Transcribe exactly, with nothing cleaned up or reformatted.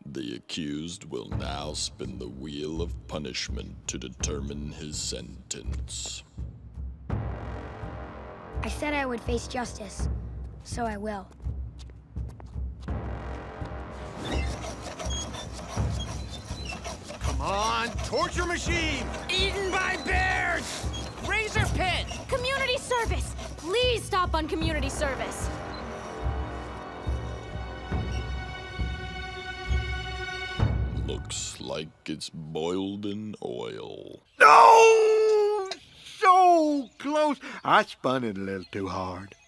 The accused will now spin the wheel of punishment to determine his sentence. I said I would face justice, so I will. Come on, torture machine! Eaten by bears! Razor pit! Community service! Please stop on community service! Looks like it's boiled in oil. No! So close. I spun it a little too hard.